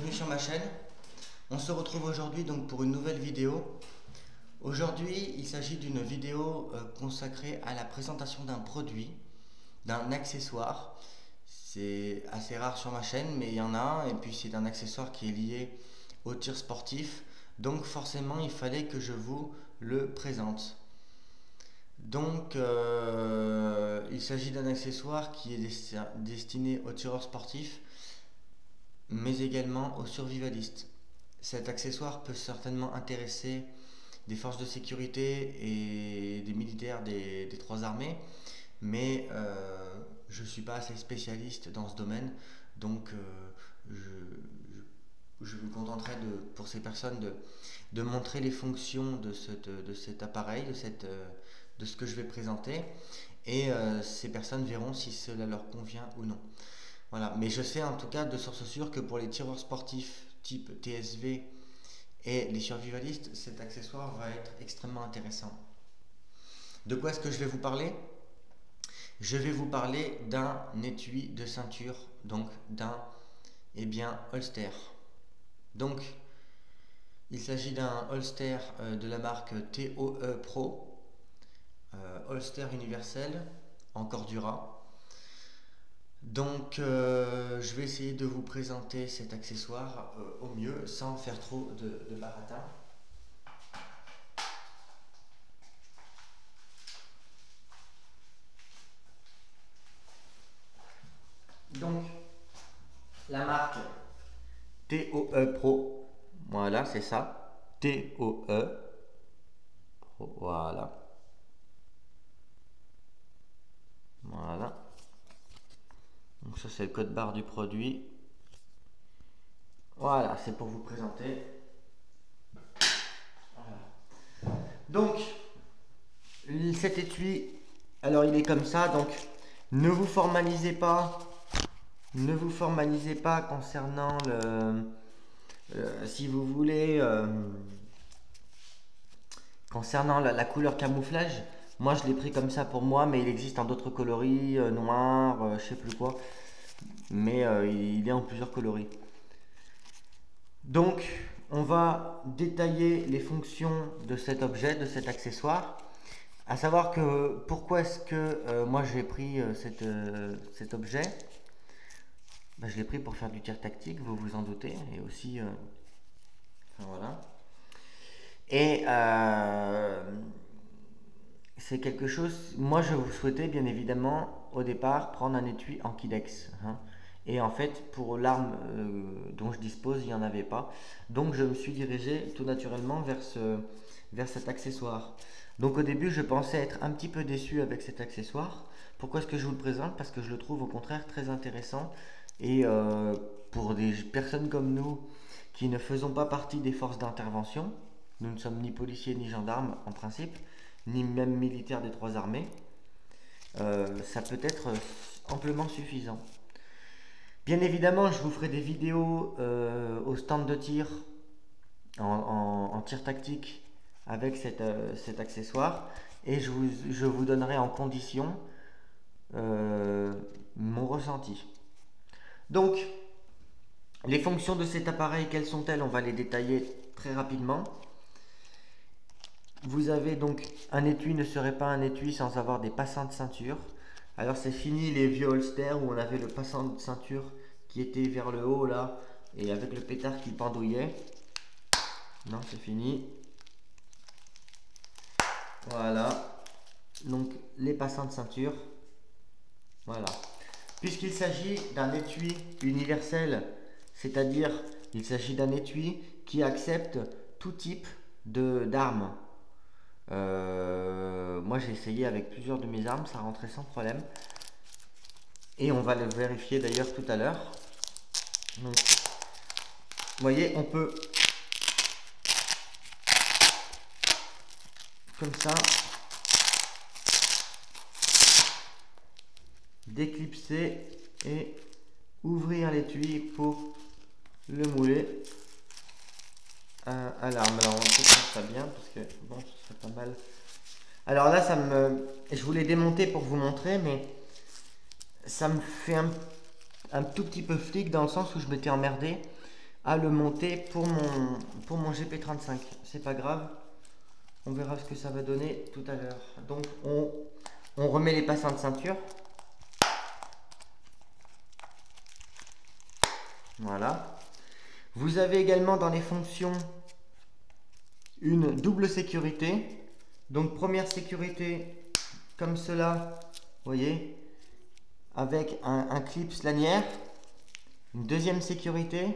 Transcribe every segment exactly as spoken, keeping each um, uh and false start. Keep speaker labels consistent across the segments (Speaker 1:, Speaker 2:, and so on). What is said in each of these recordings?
Speaker 1: bienvenue sur ma chaîne. On se retrouve aujourd'hui donc pour une nouvelle vidéo. Aujourd'hui, il s'agit d'une vidéo euh, consacrée à la présentation d'un produit, d'un accessoire. C'est assez rare sur ma chaîne, mais il y en a un, et puis c'est un accessoire qui est lié au tir sportif. Donc forcément, il fallait que je vous le présente. Donc, euh, il s'agit d'un accessoire qui est destiné aux tireurs sportifs, mais également aux survivalistes. Cet accessoire peut certainement intéresser des forces de sécurité et des militaires des, des trois armées, mais euh, je ne suis pas assez spécialiste dans ce domaine, donc euh, je, je, je me contenterai de, pour ces personnes de, de montrer les fonctions de, cette, de cet appareil, de, cette, de ce que je vais présenter, et euh, ces personnes verront si cela leur convient ou non. Voilà. Mais je sais en tout cas de source sûre que pour les tireurs sportifs type T S V et les survivalistes, cet accessoire va être extrêmement intéressant. De quoi est-ce que je vais vous parler? Je vais vous parler d'un étui de ceinture, donc d'un eh bien, holster. Donc, il s'agit d'un holster euh, de la marque T O E Pro, euh, holster universel en Cordura. Donc euh, je vais essayer de vous présenter cet accessoire euh, au mieux sans faire trop de, de baratin. Donc la marque T O E Pro, voilà c'est ça, T O E Pro, voilà. Voilà. Donc ça c'est le code barre du produit. Voilà, c'est pour vous présenter. Voilà. Donc cet étui, alors il est comme ça, donc ne vous formalisez pas, ne vous formalisez pas concernant le, euh, si vous voulez, euh, concernant la, la couleur camouflage. Moi je l'ai pris comme ça pour moi, mais il existe en d'autres coloris, euh, noir, euh, je sais plus quoi. Mais euh, il est en plusieurs coloris. Donc on va détailler les fonctions de cet objet, de cet accessoire. À savoir que pourquoi est-ce que euh, moi j'ai pris euh, cette, euh, cet objet. Ben, je l'ai pris pour faire du tir tactique, vous vous en doutez, et aussi euh, enfin, voilà. Et euh, c'est quelque chose, moi je vous souhaitais bien évidemment au départ prendre un étui en Kydex, hein. Et en fait pour l'arme euh, dont je dispose il n'y en avait pas, donc je me suis dirigé tout naturellement vers, ce, vers cet accessoire. Donc au début je pensais être un petit peu déçu avec cet accessoire. Pourquoi est-ce que je vous le présente? Parce que je le trouve au contraire très intéressant, et euh, pour des personnes comme nous qui ne faisons pas partie des forces d'intervention, nous ne sommes ni policiers ni gendarmes en principe, ni même militaires des trois armées, euh, ça peut être amplement suffisant. Bien évidemment, je vous ferai des vidéos euh, au stand de tir, en, en, en tir tactique, avec cet, euh, cet accessoire, et je vous, je vous donnerai en condition euh, mon ressenti. Donc, les fonctions de cet appareil, quelles sont-elles? On va les détailler très rapidement. Vous avez donc un étui ne serait pas un étui sans avoir des passants de ceinture. Alors c'est fini les vieux holsters où on avait le passant de ceinture qui était vers le haut là et avec le pétard qui pendouillait. Non, c'est fini. Voilà. Donc les passants de ceinture. Voilà. Puisqu'il s'agit d'un étui universel, c'est-à-dire il s'agit d'un étui qui accepte tout type de d'armes. Euh, moi j'ai essayé avec plusieurs de mes armes, ça rentrait sans problème. Et on va le vérifier d'ailleurs tout à l'heure. Donc, vous voyez, on peut comme ça déclipser et ouvrir l'étui pour le mouler à, à l'arme. Alors on peut faire ça bien parce que bon, ce serait pas mal. Alors là, ça me, je voulais démonter pour vous montrer, mais ça me fait un, un tout petit peu flic dans le sens où je m'étais emmerdé à le monter pour mon, pour mon G P trente-cinq. C'est pas grave, on verra ce que ça va donner tout à l'heure. Donc on, on remet les passants de ceinture. Voilà. Vous avez également dans les fonctions une double sécurité. Donc première sécurité comme cela, vous voyez, avec un, un clip lanière. Une deuxième sécurité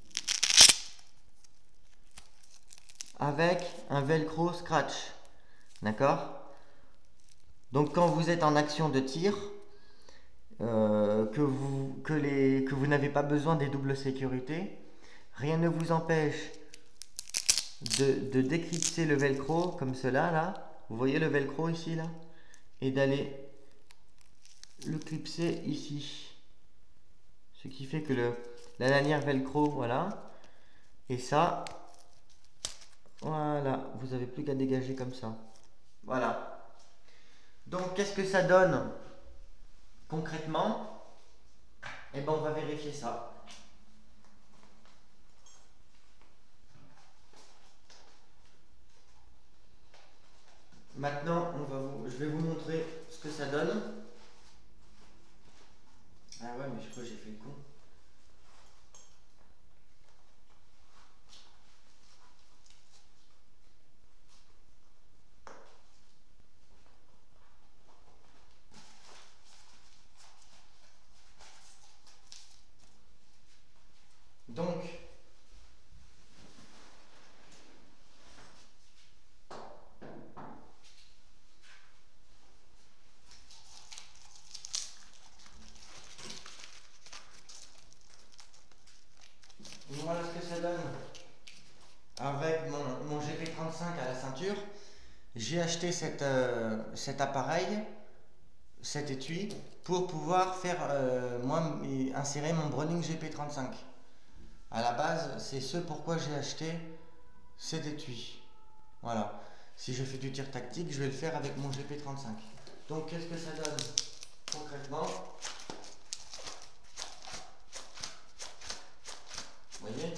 Speaker 1: avec un velcro scratch. D'accord? Donc quand vous êtes en action de tir, euh, que vous, que les, que vous n'avez pas besoin des doubles sécurités, rien ne vous empêche de, de déclipser le velcro comme cela là. Vous voyez le velcro ici là, et d'aller le clipser ici. Ce qui fait que le, la lanière velcro, voilà. Et ça, voilà, vous n'avez plus qu'à dégager comme ça. Voilà. Donc qu'est-ce que ça donne concrètement? Eh bien on va vérifier ça. Maintenant, on va vous, je vais vous montrer ce que ça donne. Ah ouais, mais je crois que j'ai fait le con. Donc, voilà ce que ça donne avec mon, mon G P trente-cinq à la ceinture. J'ai acheté cette, euh, cet appareil, cet étui, pour pouvoir faire euh, moi insérer mon Browning G P trente-cinq. À la base, c'est ce pourquoi j'ai acheté cet étui. Voilà. Si je fais du tir tactique, je vais le faire avec mon G P trente-cinq. Donc, qu'est-ce que ça donne concrètement? Vous voyez?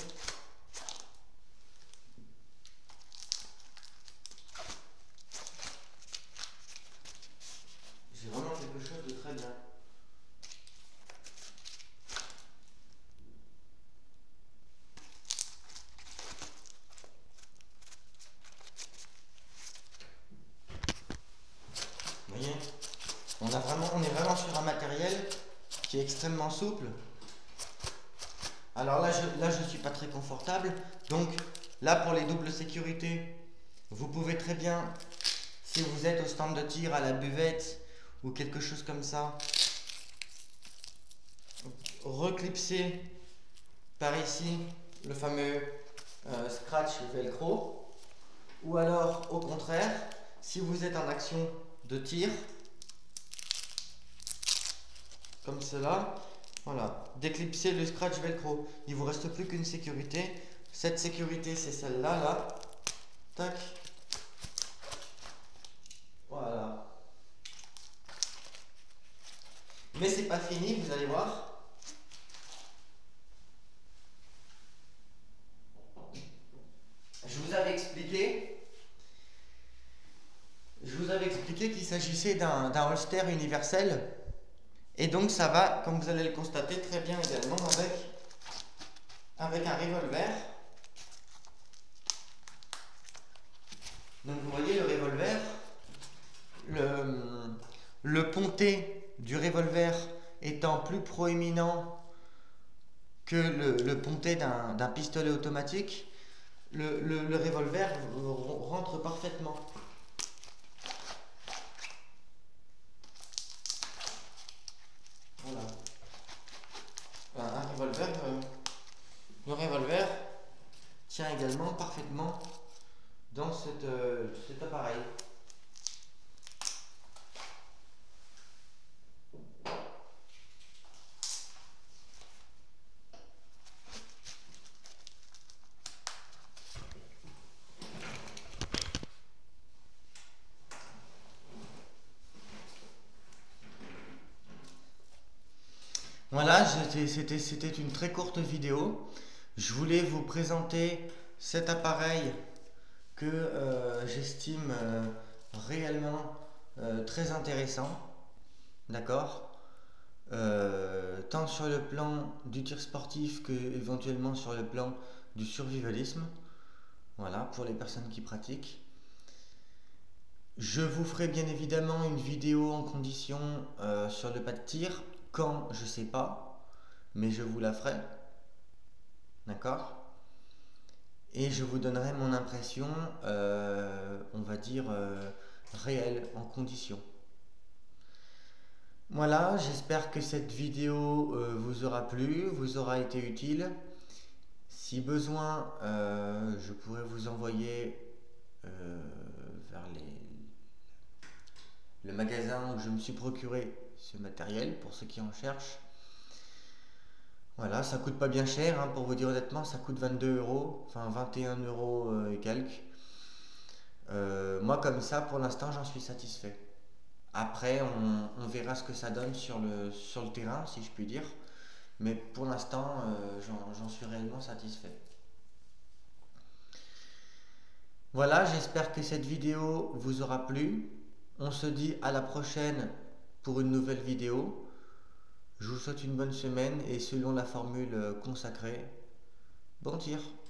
Speaker 1: J'ai vraiment quelque chose de très bien. Vous voyez? On, a vraiment, on est vraiment sur un matériel qui est extrêmement souple. Alors là, je là, je suis pas très confortable. Donc là, pour les doubles sécurités, vous pouvez très bien, si vous êtes au stand de tir, à la buvette ou quelque chose comme ça, reclipser par ici le fameux euh, scratch velcro. Ou alors, au contraire, si vous êtes en action de tir, comme cela, voilà, déclipser le scratch velcro. Il vous reste plus qu'une sécurité. Cette sécurité, c'est celle-là, là. Tac. Voilà. Mais c'est pas fini, vous allez voir. Je vous avais expliqué. Je vous avais expliqué qu'il s'agissait d'un d'un holster universel. Et donc ça va, comme vous allez le constater, très bien également avec, avec un revolver. Donc vous voyez le revolver, le, le ponté du revolver étant plus proéminent que le, le ponté d'un d'un pistolet automatique, le, le, le revolver rentre parfaitement. Voilà. Un revolver, euh, le revolver tient également parfaitement dans cette, euh, cet appareil. Voilà, c'était une très courte vidéo. Je voulais vous présenter cet appareil que euh, j'estime euh, réellement euh, très intéressant, d'accord, euh, tant sur le plan du tir sportif que éventuellement sur le plan du survivalisme, voilà, pour les personnes qui pratiquent. Je vous ferai bien évidemment une vidéo en condition euh, sur le pas de tir, quand je sais pas, mais je vous la ferai, d'accord. Et je vous donnerai mon impression, euh, on va dire, euh, réelle, en condition. Voilà, j'espère que cette vidéo euh, vous aura plu, vous aura été utile. Si besoin, euh, je pourrais vous envoyer euh, vers les, le magasin où je me suis procuré ce matériel, pour ceux qui en cherchent. Voilà, ça coûte pas bien cher, hein, pour vous dire honnêtement, ça coûte vingt-deux euros, enfin vingt et un euros euh, et quelques. Euh, moi comme ça, pour l'instant, j'en suis satisfait. Après, on, on verra ce que ça donne sur le, sur le terrain, si je puis dire. Mais pour l'instant, euh, j'en suis réellement satisfait. Voilà, j'espère que cette vidéo vous aura plu. On se dit à la prochaine pour une nouvelle vidéo. Je vous souhaite une bonne semaine et selon la formule consacrée, bon tir!